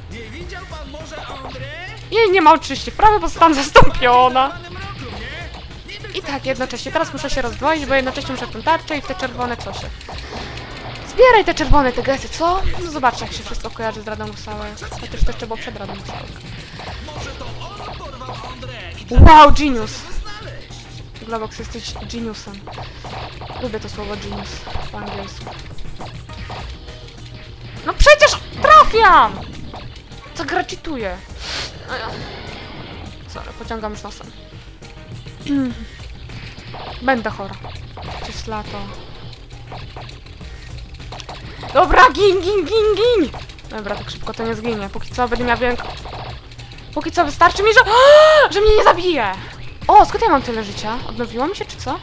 Nie widział pan może André? Jej nie ma oczywiście wprawy, bo zostałam zastąpiona. I tak, jednocześnie. Teraz muszę się rozdwoić, bo jednocześnie muszę w tę tarczę i w te czerwone cosie. Zbieraj te czerwone TGS-y, co? No zobaczcie, jak się wszystko kojarzy z Radą Rusałek. Chociaż to jeszcze było przed Radą Rusałek. Może to on porwał André i Wow, genius! Globox, jesteś geniusem. Lubię to słowo genius po angielsku. No przecież trafiam! Co gracituję? Sorry, pociągam już nosem. Będę chora. Przecież lato. Dobra, gin! Dobra, tak szybko to nie zginie. Póki co będę miała Póki co wystarczy mi, że mnie nie zabije! O, skąd ja mam tyle życia? Odnowiło mi się, czy co?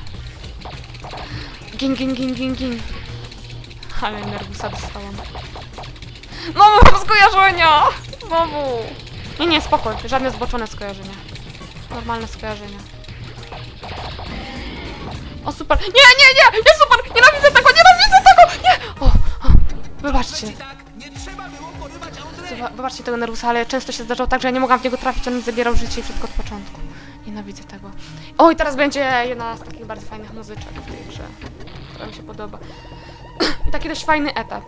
Gin. Ale nerwusa dostałam. No, mam skojarzenia! Znowu! Nie, spokój. Żadne zboczone skojarzenia. Normalne skojarzenia. O, super! Nie, super! Nienawidzę tego! Nie! O, wybaczcie. Wybaczcie tego nerwusa, ale często się zdarzało tak, że ja nie mogłam w niego trafić, on mi zabierał życie i wszystko od początku. Nienawidzę tego. O, i teraz będzie jedna z takich bardzo fajnych muzyczek w tej grze, która mi się podoba. I taki dość fajny etap.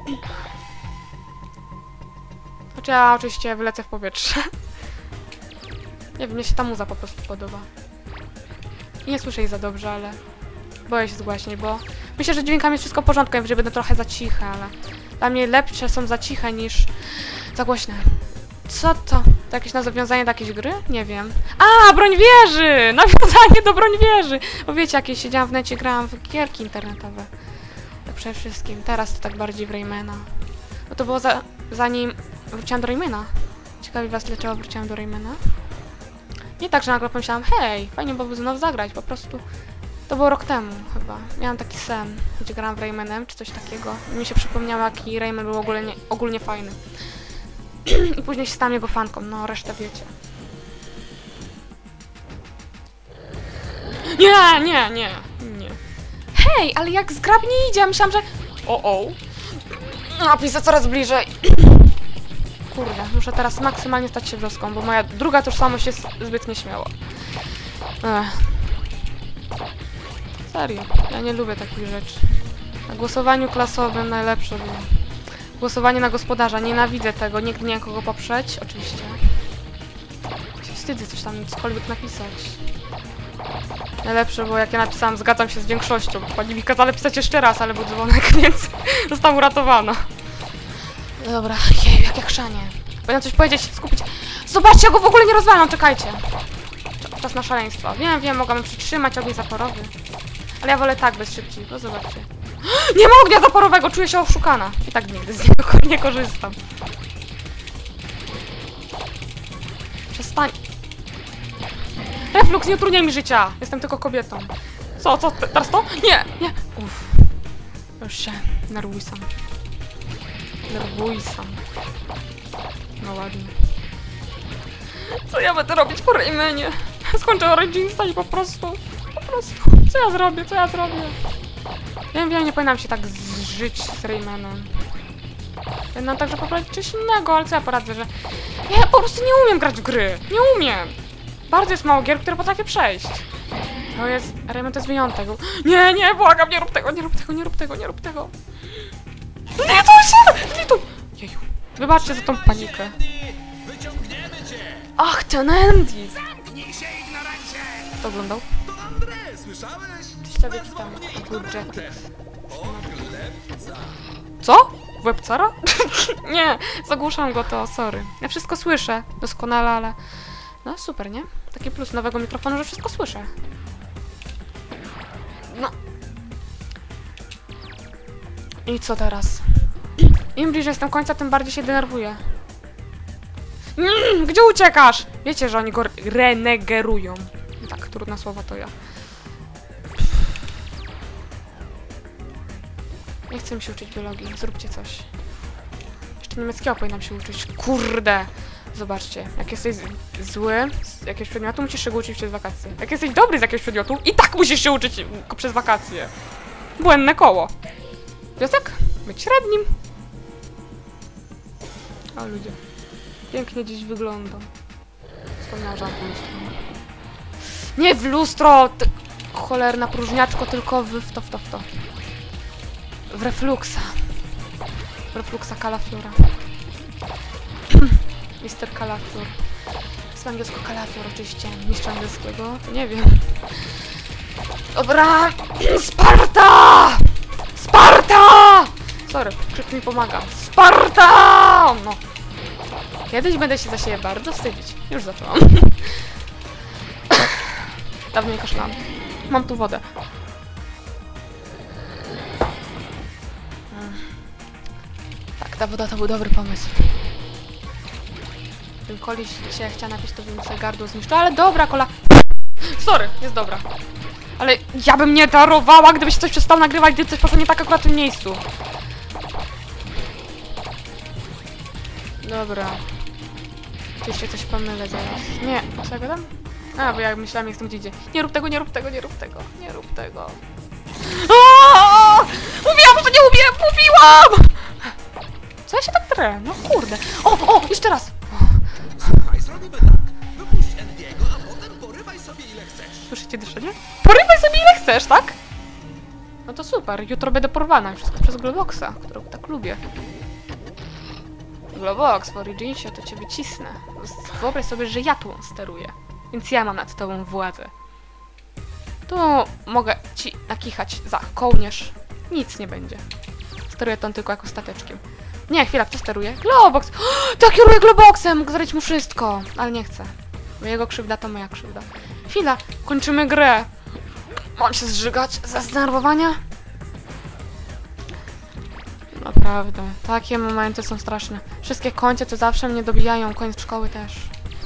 Choć ja oczywiście wylecę w powietrze. Nie wiem, mnie się ta muza po prostu podoba. I nie słyszę jej za dobrze, ale boję się zgłaśnić, bo myślę, że dźwiękami jest wszystko w porządku, że będę trochę za ciche, ale dla mnie lepsze są za ciche niż za głośne. Co to? To jakieś nawiązanie do jakiejś gry? Nie wiem. A, broń wieży! Nawiązanie do broń wieży! Bo wiecie, jak siedziałam w necie, grałam w gierki internetowe. Tak przede wszystkim. Teraz to tak bardziej w Raymana. No to było zanim wróciłam do Raymana. Ciekawi was, dlaczego wróciłam do Raymana? Nie tak, że nagle pomyślałam, hej, fajnie byłoby znowu zagrać, po prostu. To było rok temu chyba. Miałam taki sen, gdzie grałam w Raymanem, czy coś takiego. I mi się przypomniało, jaki Rayman był ogólnie fajny. I później się stałam jego fanką, no resztę wiecie. Nie. Hej, ale jak zgrabnie idzie, myślałam, że... Napisy coraz bliżej. Kurde, muszę teraz maksymalnie stać się wioską, bo moja druga tożsamość jest zbyt nieśmiała. Serio, ja nie lubię takich rzeczy. Na głosowaniu klasowym najlepsze było. Głosowanie na gospodarza, nienawidzę tego, nigdy nie wiem kogo poprzeć, oczywiście. Się wstydzę coś tam, cokolwiek napisać. Najlepsze, bo jak ja napisałam, zgadzam się z większością. Pani mi kazała pisać jeszcze raz, ale był dzwonek, więc zostałam uratowana. Dobra, jej, jakie chrzanie. Będę coś powiedzieć, skupić. Zobaczcie, ja go w ogóle nie rozwalam, czekajcie. Czas na szaleństwo. Wiem, mogłam przytrzymać ogień zaporowy. Ale ja wolę tak, bez szybciej, bo zobaczcie. Nie ma ognia zaporowego, czuję się oszukana. I tak nigdy z niego nie korzystam. Przestań. Reflux, nie utrudniaj mi życia. Jestem tylko kobietą. Co, teraz to? Nie. Uff. Już się nerwuj-sam. No ładnie. Co ja będę robić po Raymanie? Skończę Originsa i po prostu. Co ja zrobię? Wiem, nie powinnam się tak zżyć z Raymanem. Powinnam także poprawić coś innego, ale co ja poradzę, że... Ja po prostu nie umiem grać w gry. Nie umiem. Bardzo jest mało gier, które potrafię przejść. To jest... Rayman to jest wyjątek. Nie, błagam, nie rób tego. Zlituj! Jeju. Wybaczcie za tą panikę. Ach, ten Andy! Kto oglądał? Słyszałeś? 20 wieki temu. Był Jetix. Co? Webcara? Nie, zagłuszam go to, sorry. Ja wszystko słyszę doskonale, ale... No super, nie? Taki plus nowego mikrofonu, że wszystko słyszę. No. I co teraz? Im bliżej jestem końca, tym bardziej się denerwuję. Gdzie uciekasz? Wiecie, że oni go renegerują. Tak, trudne słowo to ja. Nie chcę mi się uczyć biologii, zróbcie coś. Jeszcze niemieckiego powinnam się uczyć. Kurde! Zobaczcie, jak jesteś zły z jakiegoś przedmiotu, musisz się go uczyć przez wakacje. Jak jesteś dobry z jakiegoś przedmiotu, i tak musisz się uczyć przez wakacje. Błędne koło. Wniosek? Być średnim. O ludzie. Pięknie dziś wygląda. Wspomniałam, że mam tą lustro. Nie w lustro! Ty... Cholerna próżniaczko, tylko w to. W refluxa. W refluxa Calafiora. Mister Calafior. Z angielskiego Calafior oczywiście. Mistrz angielskiego? To nie wiem. Dobra! Sparta! Sparta! Sorry, krzyk mi pomaga. Sparta! No. Kiedyś będę się za siebie bardzo wstydzić. Już zaczęłam. Dawno nie kaszlałam. Mam tu wodę. Tak, ta woda to był dobry pomysł. Gdybym koliś się chciała napić, to bym sobie gardło zniszczyła, ale dobra, kola... Sorry, jest dobra. Ale ja bym nie darowała, gdybyś coś przestał nagrywać, gdyby coś poszło nie tak akurat w tym miejscu. Dobra. Oczywiście coś pomylę zaraz. Nie, co ja gadam? A, bo ja myślałam, jestem gdzie idzie. Nie rób tego, nie rób tego, nie rób tego, nie rób tego. Aaaa! Mówiłam, że nie umiem! Mówiłam! Co ja się tak trę? No kurde. O, jeszcze raz! Słuchaj, zrobimy tak. Wypuść Endiego, a potem porywaj sobie ile chcesz. Słyszycie dyszenie? Porywaj sobie ile chcesz, tak? No to super, jutro będę porwana i wszystko przez Globoxa, którego tak lubię. Globox w Originsie to cię wycisnę. Wyobraź sobie, że ja tu steruję. Więc ja mam nad tobą władzę. Tu mogę ci nakichać za kołnierz. Nic nie będzie. Steruję tą tylko jako stateczkiem. Nie, chwila, kto steruje? Globox! To kieruję Globoxem! Mógł zrobić mu wszystko. Ale nie chcę. Bo jego krzywda to moja krzywda. Chwila, kończymy grę. Mam się zżygać ze zdenerwowania? Naprawdę, takie momenty są straszne. Wszystkie końce to zawsze mnie dobijają, koniec szkoły też.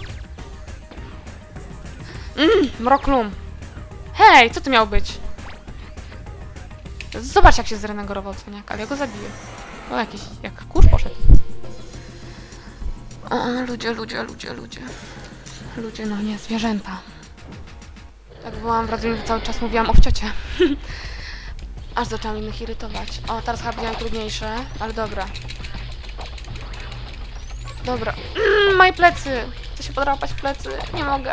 Mroklum. Hej, co to miało być? Zobacz, jak się zrenegerował cwaniak, ale ja go zabiję. O, jakiś, jak kurz poszedł. O, ludzie. Ludzie, no nie, zwierzęta. Tak byłam wrażenie, że cały czas mówiłam o wciocie. Aż zaczęłam innych irytować. O, teraz chyba będzie trudniejsze, ale dobra. Dobra. Moje plecy! Chcę się podrapać w plecy. Nie mogę,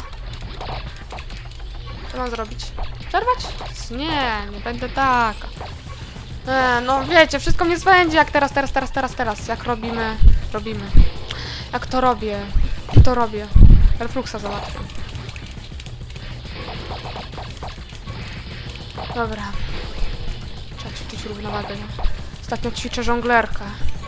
Co mam zrobić? Przerwać? Nie będę taka. No wiecie, wszystko mnie swędzi, jak teraz. Jak robimy. Jak to robię. To robię. Refluxa załatwię. Dobra. Trzeba ćwiczyć równowagę, nie? Ostatnio ćwiczę żonglerkę.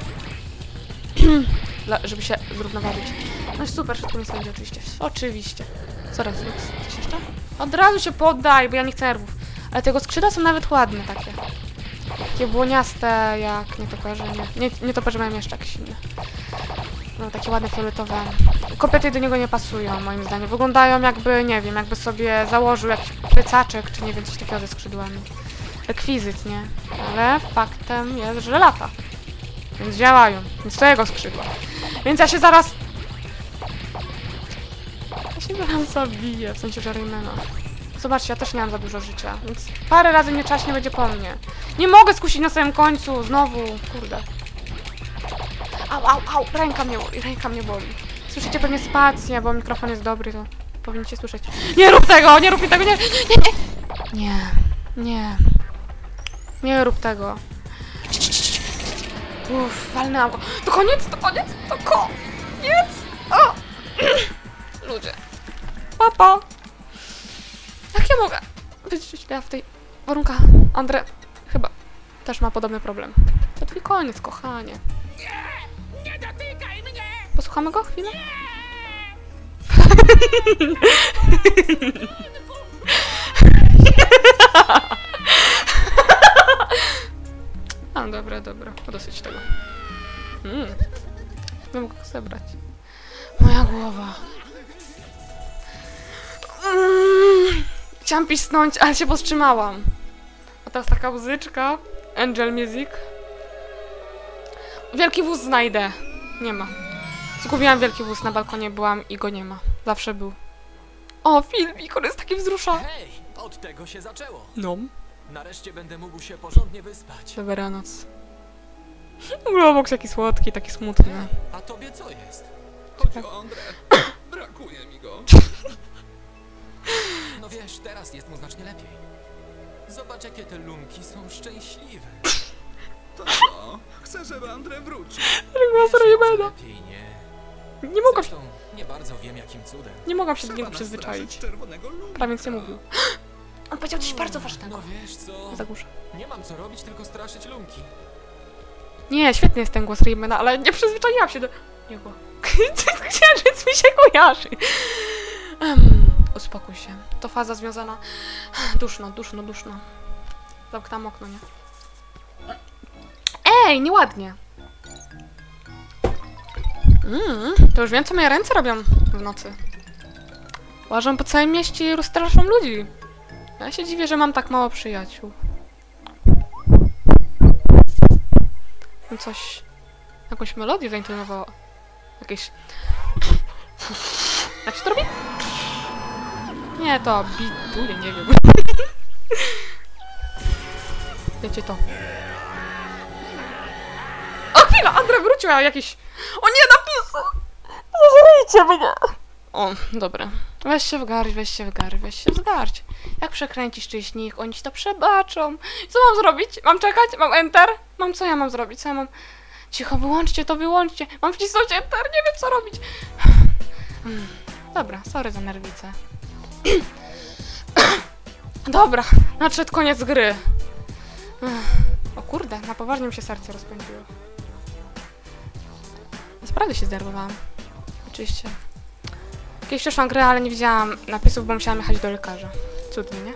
Żeby się zrównoważyć. No i super, wszystko mi swędzi oczywiście. Oczywiście. Co reflux? Coś jeszcze? Od razu się poddaj, bo ja nie chcę nerwów. Ale tego skrzydła są nawet ładne takie. Takie błoniaste, jak nietoperze. Nie toperze mają jeszcze jakieś inne. No, takie ładne fioletowe. Kobiety do niego nie pasują, moim zdaniem. Wyglądają jakby, nie wiem, jakby sobie założył jakiś plecaczek, czy nie wiem, coś takiego ze skrzydłami. Rekwizyt, nie? Ale faktem jest, że lata. Więc działają. Więc to jego skrzydła. Więc ja się zaraz zabiję, w sensie, że Raymana. Zobaczcie, ja też nie mam za dużo życia, więc parę razy mnie czaśnie będzie po mnie. Nie mogę skusić na samym końcu, znowu, kurde. Au, ręka mnie boli. Słyszycie pewnie spację, bo mikrofon jest dobry, to powinniście słyszeć. Nie rób tego, nie rób mi tego, nie rób tego. Walnęłam go. To koniec. O! Ludzie. Papa. Jak ja mogę być w tej warunkach? Andre chyba też ma podobny problem. To twój koniec, kochanie. Nie dotykaj mnie! Posłuchamy go chwilę? A, dobra, dosyć tego. Nie mogę go zebrać. Moja głowa. Chciałam pisnąć, ale się powstrzymałam. A teraz taka muzyczka. Angel Music. Wielki wóz znajdę. Nie ma. Zgubiłam wielki wóz, na balkonie byłam i go nie ma. Zawsze był. O, filmik, on jest taki wzruszony. Hej, od tego się zaczęło. No. Nareszcie będę mógł się porządnie wyspać. Dobranoc. Globox jaki słodki, taki smutny. A tobie co jest? Chodzi o Andrę. Brakuje mi go. No wiesz, teraz jest mu znacznie lepiej. Zobacz, jakie te lumki są szczęśliwe. To co? Chcę, żeby Andrę wrócił. Głos Wiesz, Raymana. może lepiej nie. Nie mogłam się, Zresztą nie bardzo wiem, jakim cudem. nie mogłam się do Trzeba niego nastraszyć przyzwyczaić. czerwonego lumka. Prawie nic nie mówił. On powiedział coś bardzo ważnego. No wiesz co? Zagłuszę. Nie mam co robić, tylko straszyć lumki. Nie, świetny jest ten głos Raymana, ale nie przyzwyczaiłam się do niego. Księżyc mi się kojarzy. Uspokój się. To faza związana... Duszno. Zamknęłam okno, nie? Ej, nieładnie. To już wiem, co moje ręce robią w nocy. Łażą po całym mieście i rozstraszą ludzi. Ja się dziwię, że mam tak mało przyjaciół. Coś... Jakąś melodię zaintonowała. Jakieś... Jak się to robi? Nie, to bituje, nie wiem. Wiecie to. O, chwila! Andra wróciła jakiś... O nie, napisy! Zażryjcie mnie! O, dobra. Weź się w garść. Jak przekręcisz czyjś nich, oni ci to przebaczą. Co mam zrobić? Mam czekać? Mam enter? Co ja mam zrobić? Co ja mam... Cicho, wyłączcie to, wyłączcie. Mam wcisnąć enter, nie wiem co robić. Dobra, sorry za nerwicę. Dobra, nadszedł koniec gry. O kurde, na poważnie mi się serce rozpędziło. Naprawdę się zdenerwowałam. Oczywiście. Kiedyś przeszłam grę, ale nie widziałam napisów, bo musiałam jechać do lekarza. Cudnie, nie?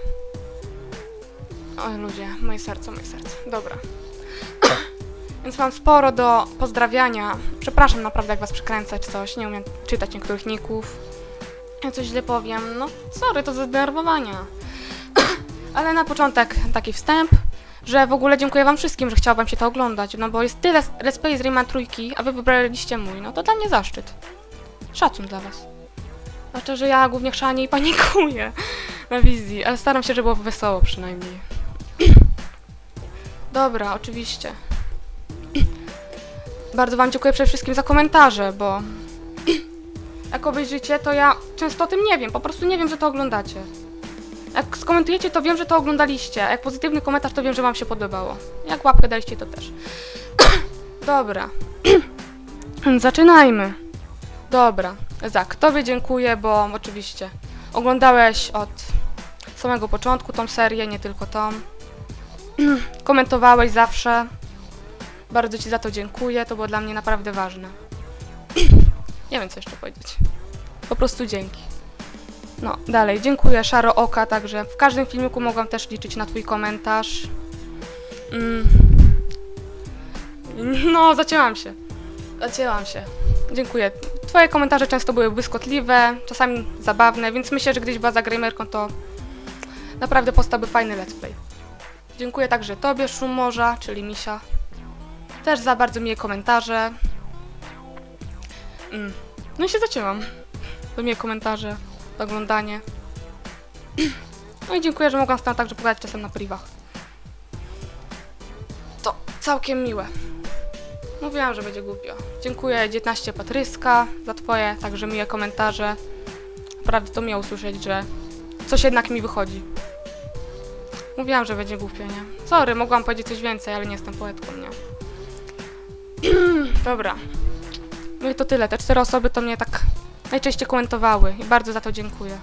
Oj ludzie, moje serce. Dobra. Więc mam sporo do pozdrawiania. Przepraszam naprawdę, jak was przekręcać coś. Nie umiem czytać niektórych ników. Ja coś źle powiem. No, sorry, to ze zdenerwowania. Ale na początek taki wstęp, że w ogóle dziękuję wam wszystkim, że chciało wam się to oglądać. No bo jest tyle let's play z Rayman trójki, a wy wybraliście mój. No to dla mnie zaszczyt. Szacun dla was. Znaczy, że ja głównie chrzanię i panikuję na wizji, ale staram się, żeby było wesoło przynajmniej. Dobra, oczywiście. Bardzo wam dziękuję przede wszystkim za komentarze, bo jak obejrzycie, to ja często o tym nie wiem, po prostu nie wiem, że to oglądacie. Jak skomentujecie, to wiem, że to oglądaliście, a jak pozytywny komentarz, to wiem, że wam się podobało. Jak łapkę daliście, to też. Dobra. Zaczynajmy. Dobra. Zak, tobie dziękuję, bo oczywiście oglądałeś od samego początku tą serię, nie tylko tą. Komentowałeś zawsze. Bardzo ci za to dziękuję, to było dla mnie naprawdę ważne. Nie wiem, co jeszcze powiedzieć. Po prostu dzięki. No, dalej. Dziękuję, Szaro Oka, także w każdym filmiku mogłam też liczyć na twój komentarz. No, zacięłam się. Dziękuję. Twoje komentarze często były błyskotliwe, czasami zabawne, więc myślę, że gdyś była za gamerką, to naprawdę powstałby fajny let's play. Dziękuję także tobie, Szum Morza, czyli Misia. Też za bardzo miłe komentarze. No i się zacięłam. Za miłe komentarze, za oglądanie. No i dziękuję, że mogłam z tobą także pogadać czasem na privach. To całkiem miłe. Mówiłam, że będzie głupio. Dziękuję 19 Patryska za twoje także miłe komentarze. Naprawdę to miło usłyszeć, że coś jednak mi wychodzi. Mówiłam, że będzie głupio, nie? Sorry, mogłam powiedzieć coś więcej, ale nie jestem poetką, nie? Dobra. No i to tyle. Te 4 osoby to mnie tak najczęściej komentowały i bardzo za to dziękuję.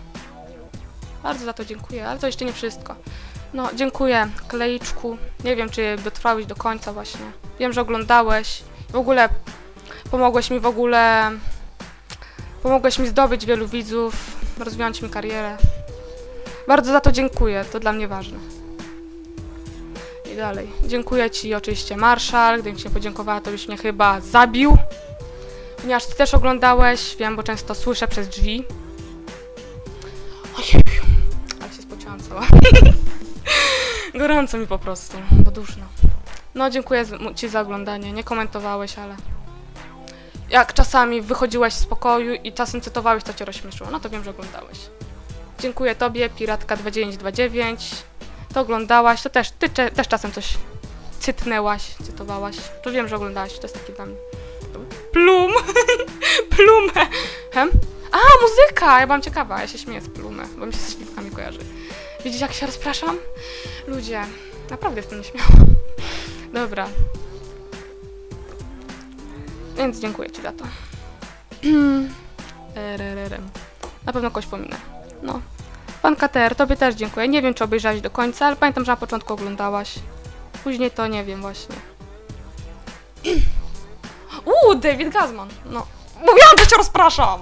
Ale to jeszcze nie wszystko. No, dziękuję, Klejczku. Nie wiem, czy dotrwałeś do końca właśnie. Wiem, że oglądałeś. W ogóle pomogłeś mi zdobyć wielu widzów, rozwinąć mi karierę. Bardzo za to dziękuję, to dla mnie ważne. I dalej. Dziękuję ci oczywiście, Marszal. Gdybym ci nie podziękowała, to byś mnie chyba zabił. Ponieważ ty też oglądałeś, wiem, bo często słyszę przez drzwi. Ojej, ale się spociłam cała. Gorąco mi po prostu, bo duszno. No, dziękuję ci za oglądanie. Nie komentowałeś, ale... Jak czasami wychodziłeś z pokoju i czasem cytowałeś, co cię rozśmieszyło, no to wiem, że oglądałeś. Dziękuję tobie, Piratka2929. To oglądałaś, to też, ty też czasem coś cytowałaś. To wiem, że oglądałaś, to jest taki dla mnie... Plum! Plumę! ja byłam ciekawa, ja się śmieję z Plumy, bo mi się z śliwkami kojarzy. Widzicie, jak się rozpraszam? Ludzie, naprawdę jestem nieśmiała. Dobra. Więc dziękuję ci za to. Na pewno kogoś pominę. No. Pan KTR, tobie też dziękuję. Nie wiem, czy obejrzałaś do końca, ale pamiętam, że na początku oglądałaś. Później to nie wiem właśnie. David Gazman. No. Mówiłam, że cię rozpraszam!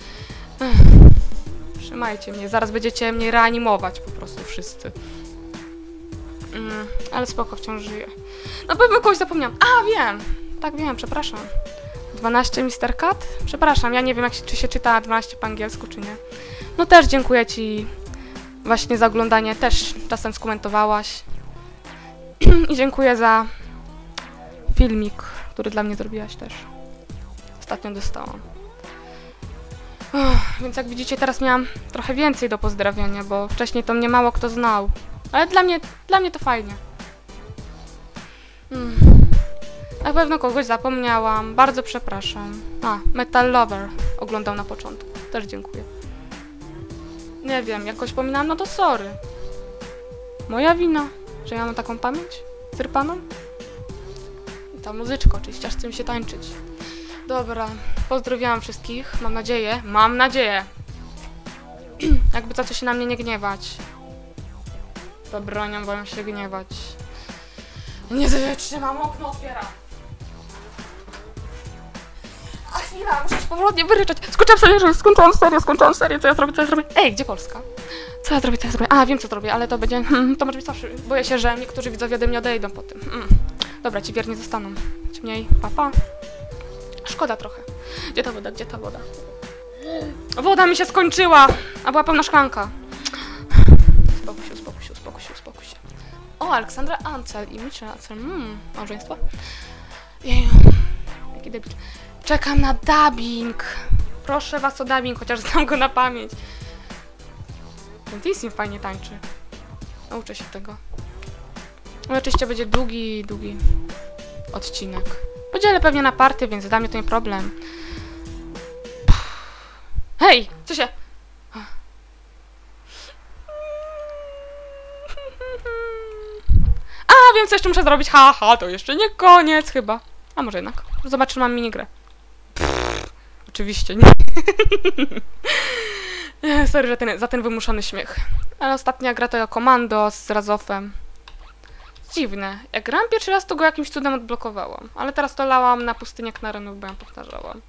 Trzymajcie mnie, zaraz będziecie mnie reanimować po prostu wszyscy. Ale spoko, wciąż żyję. Na pewno kogoś zapomniałam. Wiem! Tak, wiem, przepraszam. 12 Mr. Cat? Przepraszam, ja nie wiem, czy się czyta 12 po angielsku, czy nie. No też dziękuję ci właśnie za oglądanie, też czasem skomentowałaś. I dziękuję za filmik, który dla mnie zrobiłaś też. Ostatnio dostałam. Więc jak widzicie, teraz miałam trochę więcej do pozdrawiania, bo wcześniej to mnie mało kto znał. Ale dla mnie to fajnie. Na pewno kogoś zapomniałam. Bardzo przepraszam. Metal Lover oglądał na początku. Też dziękuję. Nie wiem, jakoś pominałam, no to sorry. Moja wina, że ja mam taką pamięć zrypaną. I ta muzyczka oczywiście, aż chce mi się tańczyć. Dobra, pozdrowiłam wszystkich, mam nadzieję. Jakby za co się na mnie nie gniewać. Zabraniam wam się gniewać. Nie wytrzymam, okno otwieram. A chwila, muszę się powolnie wyryczeć. Skończyłam serię, co ja zrobię? Ej, gdzie Polska? Co ja zrobię? Wiem, co zrobię, ale to będzie... to może być zawsze. Boję się, że niektórzy widzowie ode mnie odejdą po tym. Dobra, ci wierni zostaną. Ciemniej, papa. Szkoda trochę. Gdzie ta woda? Woda mi się skończyła! A była pełna szklanka. Spokój się. O, Aleksandra Ancel i Mitchell Ancel. Małżeństwo? Jeju, jaki debil. Czekam na dubbing. Proszę was o dubbing, chociaż znam go na pamięć. Ten Tissim fajnie tańczy. Nauczę się tego. No, oczywiście będzie długi odcinek. Podzielę pewnie na party, więc dla mnie to nie problem. Hej! Co się... Wiem, co jeszcze muszę zrobić. To jeszcze nie koniec chyba. A może jednak. Zobaczymy, mam minigrę. Oczywiście nie. Sorry za ten wymuszony śmiech. Ale ostatnia gra to Komando z Razofem. Dziwne. Jak grałam pierwszy raz, to go jakimś cudem odblokowałam. Ale teraz to lałam na pustynię Knarenów, bo ją powtarzałam.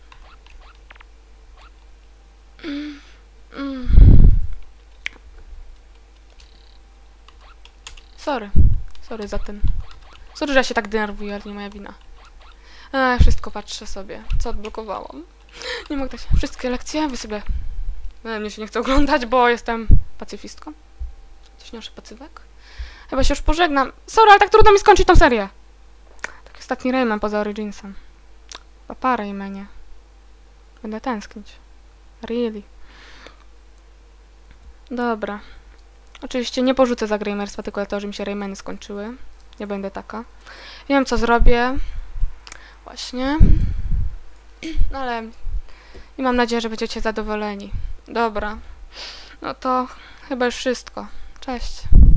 Sorry za ten... Sorry, że ja się tak denerwuję, ale nie moja wina. Wszystko patrzę sobie, co odblokowałam. Nie mogę dać wszystkie lekcje, wy sobie... Mnie się nie chce oglądać, bo jestem pacyfistką. Coś nie pacyfek? Chyba się już pożegnam. Sorry, ale tak trudno mi skończyć tą serię. Taki ostatni Rayman poza Originsem. Papa Raymanie. Będę tęsknić. Really. Dobra. Oczywiście nie porzucę za Greymerstwa, tylko dlatego, że mi się Raymany skończyły. Nie będę taka. Wiem, co zrobię. Właśnie. No ale... I mam nadzieję, że będziecie zadowoleni. Dobra. No to chyba już wszystko. Cześć.